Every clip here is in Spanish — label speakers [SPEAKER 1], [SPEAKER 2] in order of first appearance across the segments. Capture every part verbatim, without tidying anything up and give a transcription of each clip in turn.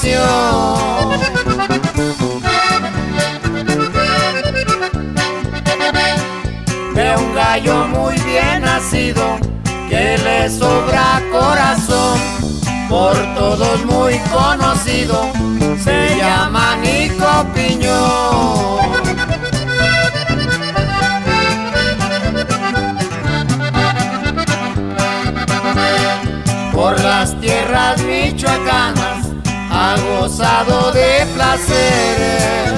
[SPEAKER 1] pasión. De un gallo muy bien nacido, que le sobra corazón, por todos muy conocido, se llama Nico Piñón. Por las tierras michoacanas ha gozado de placeres,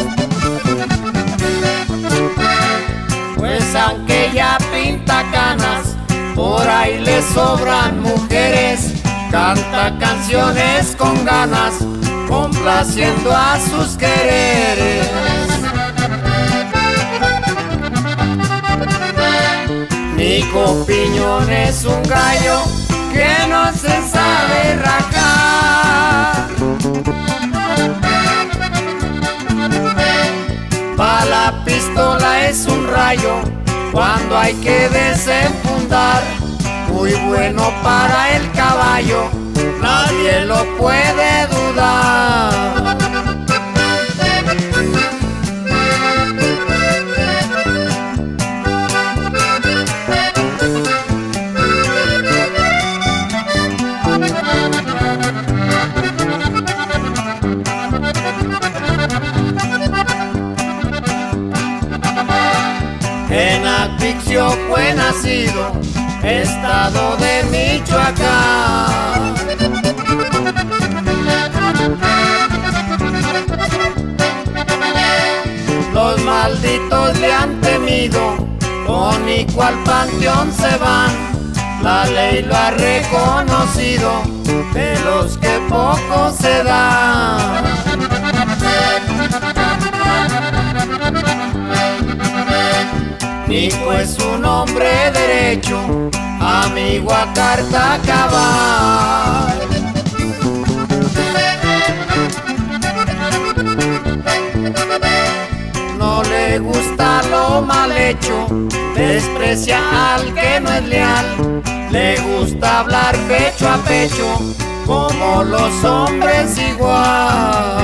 [SPEAKER 1] pues aunque ya pinta canas, por ahí le sobran mujeres. Canta canciones con ganas, complaciendo a sus quereres. Nico Piñón es un gallo que no se sabe rajar. Pa' la pistola es un rayo cuando hay que desenfundar. Muy bueno para el caballo, nadie lo puede dudar. En Apixio fue nacido, estado de Michoacán. Los malditos le han temido, con Nico al panteón se van. La ley lo ha reconocido, de los que poco se dan. Nico es un hombre derecho, amigo a carta cabal. No le gusta lo mal hecho, desprecia al que no es leal. Le gusta hablar pecho a pecho, como los hombres igual.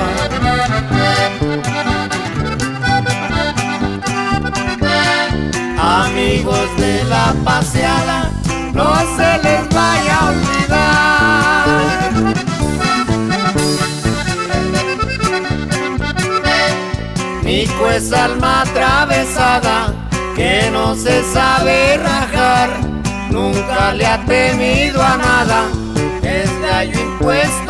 [SPEAKER 1] Amigos de la paseada, no se les vaya a olvidar. Nico es alma atravesada, que no se sabe rajar. Nunca le ha temido a nada, es gallo impuesto